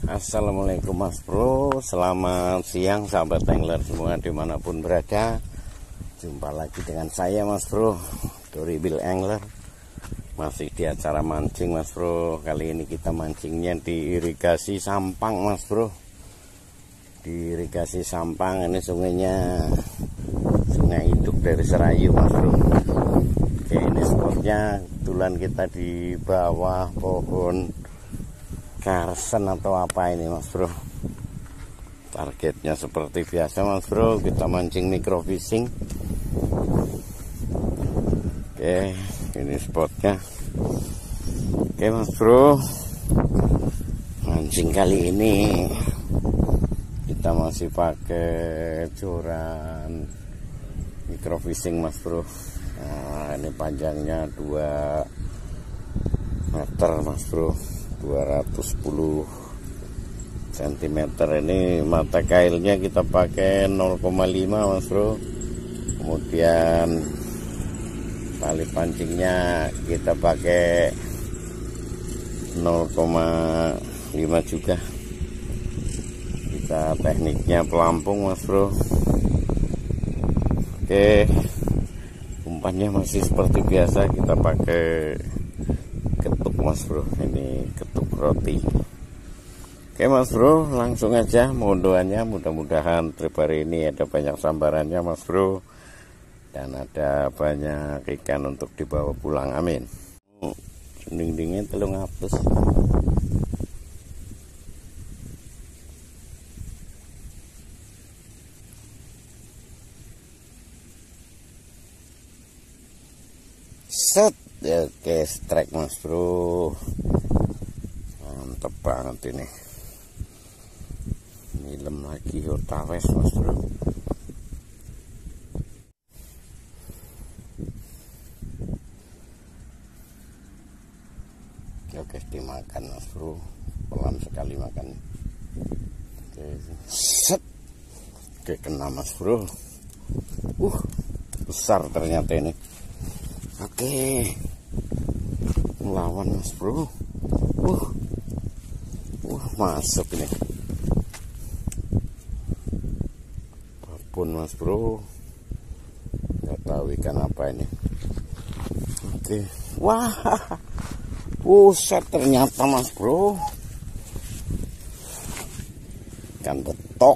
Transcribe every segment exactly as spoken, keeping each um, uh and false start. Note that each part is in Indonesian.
Assalamualaikum Mas Bro, selamat siang sahabat angler semua dimanapun berada. Jumpa lagi dengan saya Mas Bro, Doribil Angler. Masih di acara mancing Mas Bro. Kali ini kita mancingnya di irigasi Sampang Mas Bro. Di irigasi Sampang, ini sungainya Sungai Induk dari Serayu Mas Bro. Oke, ini spotnya kebetulan kita di bawah pohon karsen atau apa ini Mas Bro. Targetnya seperti biasa Mas Bro, kita mancing microfishing. Oke, ini spotnya. Oke Mas Bro, mancing kali ini kita masih pakai curan microfishing Mas Bro. Nah, ini panjangnya dua meter Mas Bro, dua ratus sepuluh sentimeter. Ini mata kailnya kita pakai nol koma lima Mas Bro. Kemudian tali pancingnya kita pakai nol koma lima juga. Kita tekniknya pelampung Mas Bro. Oke, umpannya masih seperti biasa, kita pakai ketuk Mas Bro, ini ketuk roti. Oke Mas Bro, langsung aja mohon doanya, mudah-mudahan trip hari ini ada banyak sambarannya Mas Bro, dan ada banyak ikan untuk dibawa pulang, amin. Dinding-dindingnya telung hapus. Set. Oke, strike Mas Bro, mantep banget ini. Nilem lagi otawes Mas Bro. Oke, dimakan Mas Bro, pelan sekali makan. Oke, set. Oke, kena Mas Bro. Uh, besar ternyata ini. Oke, melawan Mas Bro. Uh, uh masuk ini. Apapun Mas Bro, nggak tahu ikan apa ini. Oke, wah, buset ternyata Mas Bro, ikan betok.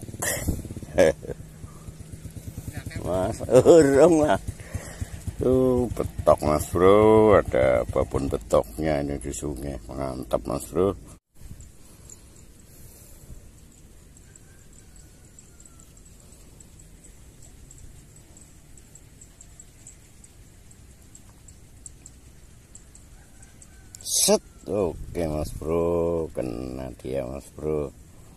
Mas, urung lah. Tuh betok Mas Bro, ada apapun betoknya ini di sungai, mantap Mas Bro. Set, oke Mas Bro, kena dia Mas Bro.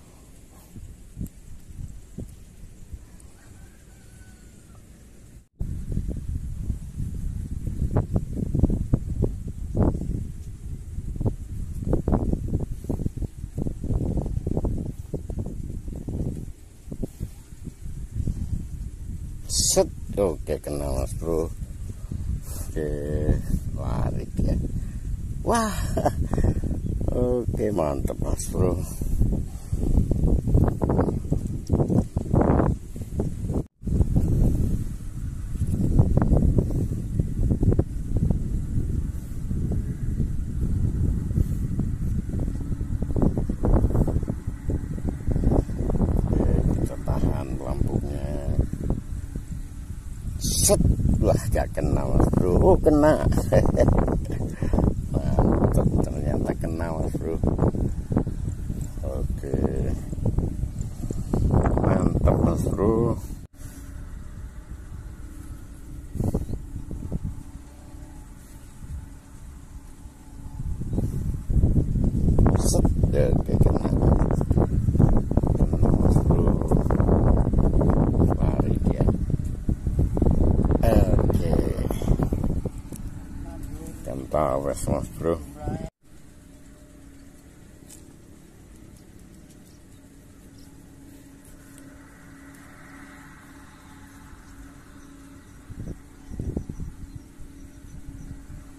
Set, oke kena Mas Bro. Oke, warik ya. Wah, oke mantap Mas Bro. Set, wah gak kena Mas Bro. Oh kena. Mantap, ternyata kena Mas Bro. Oke, mantap Mas Bro. Set, oke kena. Tawes Mas Bro.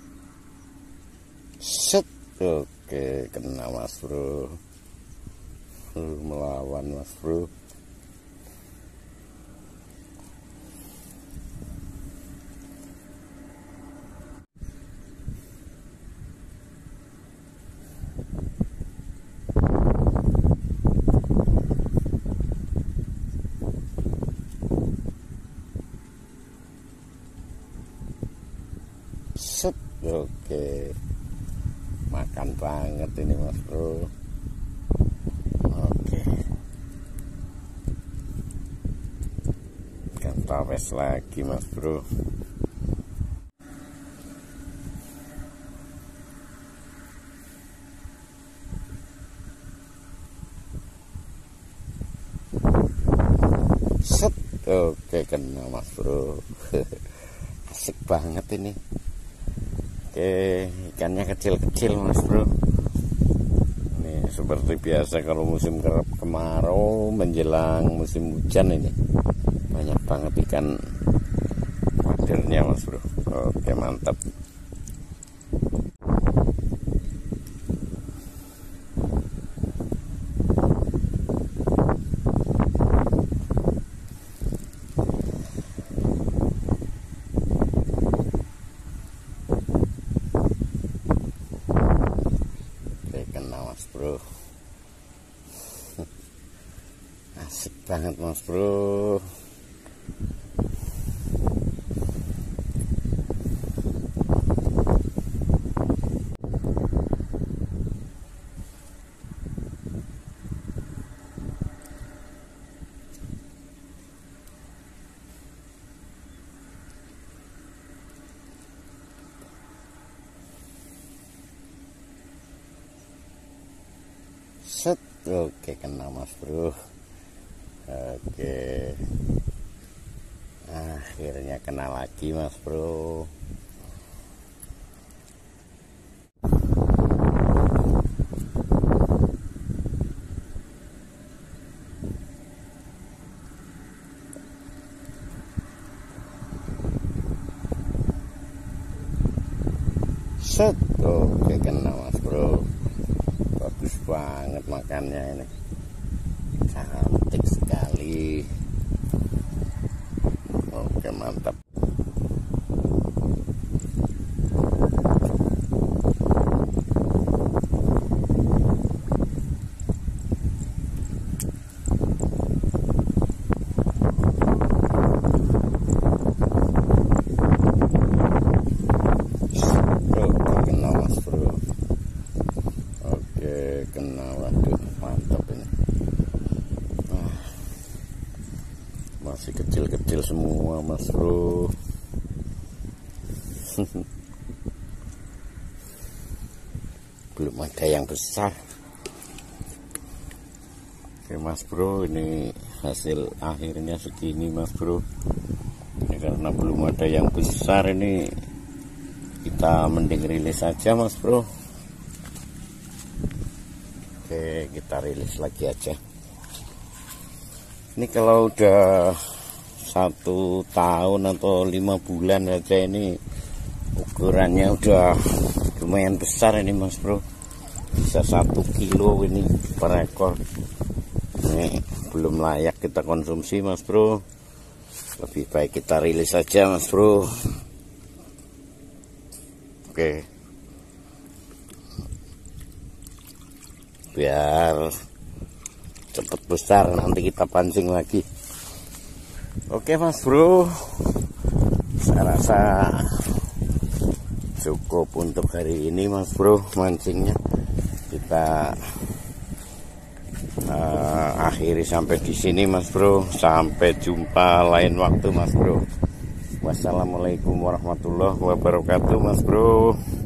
Set, oke kena Mas Bro. uh, melawan mas bro. Set, oke, makan banget ini mas bro. Oke, ikan tawes lagi mas bro. Set, oke, kena mas bro. Asik banget ini. Oke, ikannya kecil-kecil mas bro. Ini seperti biasa kalau musim kemarau menjelang musim hujan ini banyak banget ikan wadernya mas bro. Oke, mantap. Mas bro, asik banget mas bro. Set, oke, kena mas bro. Oke, akhirnya kena lagi mas bro. Set, oke, kena mas bro. Bagus banget makannya ini, cantik sekali. Oke, mantap. Kena, waduh, mantap ini. Ah, masih kecil-kecil semua mas bro. Belum ada yang besar. Oke mas bro, ini hasil akhirnya segini mas bro. Ini karena belum ada yang besar, ini kita mending rilis saja mas bro. Oke, kita rilis lagi aja. Ini kalau udah satu tahun atau lima bulan aja ini ukurannya udah lumayan besar ini mas bro. Bisa satu kilo ini per ekor. Ini belum layak kita konsumsi mas bro. Lebih baik kita rilis saja mas bro. Oke, biar cepet besar, nanti kita pancing lagi. Oke mas bro, saya rasa cukup untuk hari ini mas bro mancingnya. Kita uh, akhiri sampai di sini mas bro. Sampai jumpa lain waktu mas bro. Wassalamualaikum warahmatullahi wabarakatuh mas bro.